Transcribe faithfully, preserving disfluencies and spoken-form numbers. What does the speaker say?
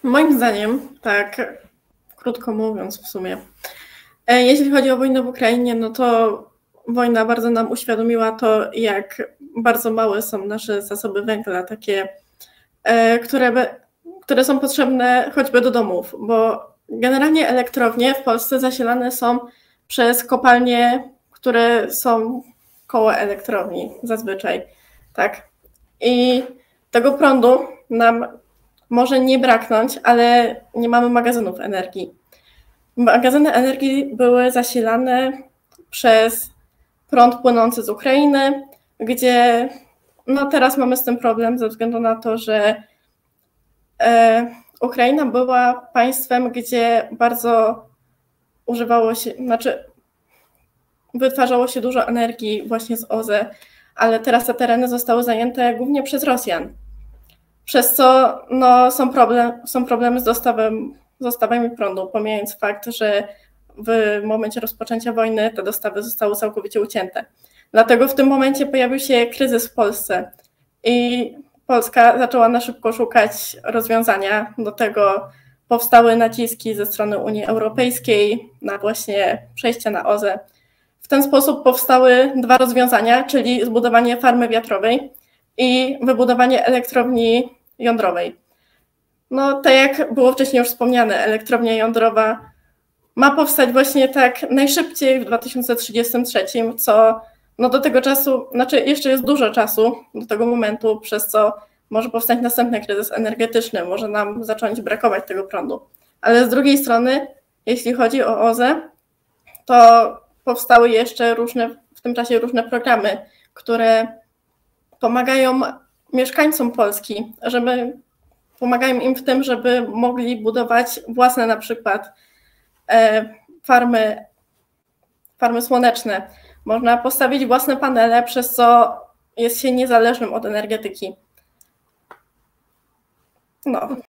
Moim zdaniem, tak krótko mówiąc w sumie, e, jeśli chodzi o wojnę w Ukrainie, no to wojna bardzo nam uświadomiła to, jak bardzo małe są nasze zasoby węgla, takie, e, które, be- które są potrzebne choćby do domów, bo generalnie elektrownie w Polsce zasilane są przez kopalnie, które są koło elektrowni zazwyczaj, tak. I tego prądu nam może nie braknąć, ale nie mamy magazynów energii. Magazyny energii były zasilane przez prąd płynący z Ukrainy, gdzie no teraz mamy z tym problem ze względu na to, że e, Ukraina była państwem, gdzie bardzo używało się, znaczy wytwarzało się dużo energii właśnie z O Z E, ale teraz te tereny zostały zajęte głównie przez Rosjan. Przez co no, są, problem, są problemy z dostawem, z dostawami prądu, pomijając fakt, że w momencie rozpoczęcia wojny te dostawy zostały całkowicie ucięte. Dlatego w tym momencie pojawił się kryzys w Polsce i Polska zaczęła na szybko szukać rozwiązania. Do tego powstały naciski ze strony Unii Europejskiej na właśnie przejście na O Z E. W ten sposób powstały dwa rozwiązania, czyli zbudowanie farmy wiatrowej i wybudowanie elektrowni jądrowej. No, tak jak było wcześniej już wspomniane, elektrownia jądrowa ma powstać właśnie tak najszybciej w dwa tysiące trzydziestym trzecim, co no do tego czasu, znaczy jeszcze jest dużo czasu do tego momentu, przez co może powstać następny kryzys energetyczny, może nam zacząć brakować tego prądu. Ale z drugiej strony, jeśli chodzi o O Z E, to powstały jeszcze różne, w tym czasie różne programy, które pomagają mieszkańcom Polski, żeby pomagają im w tym, żeby mogli budować własne na przykład e, farmy, farmy słoneczne. Można postawić własne panele, przez co jest się niezależnym od energetyki. No.